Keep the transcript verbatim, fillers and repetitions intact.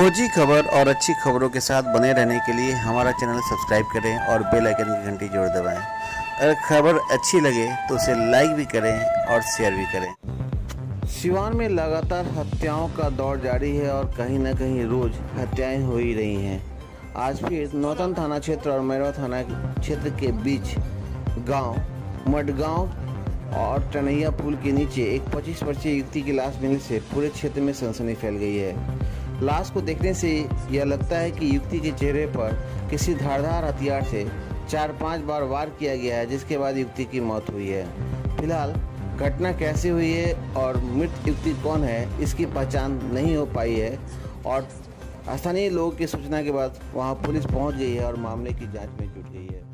खोजी खबर और अच्छी खबरों के साथ बने रहने के लिए हमारा चैनल सब्सक्राइब करें और बेल आइकन की घंटी जोड़ दबाएं। अगर खबर अच्छी लगे तो उसे लाइक भी करें और शेयर भी करें। सिवान में लगातार हत्याओं का दौर जारी है और कहीं न कहीं रोज हत्याएं हो ही रही हैं। आज फिर नौतन थाना क्षेत्र और मैरवा थाना क्षेत्र के बीच गांव मडगांव और टनैया पुल के नीचे एक पच्चीस वर्षीय युवती की लाश मिलने से पूरे क्षेत्र में सनसनी फैल गई है। लाश को देखने से यह लगता है कि युवती के चेहरे पर किसी धारदार हथियार से चार पांच बार वार किया गया है, जिसके बाद युवती की मौत हुई है। फिलहाल घटना कैसे हुई है और मृत युवती कौन है, इसकी पहचान नहीं हो पाई है और स्थानीय लोगों की सूचना के बाद वहां पुलिस पहुंच गई है और मामले की जांच में जुट गई है।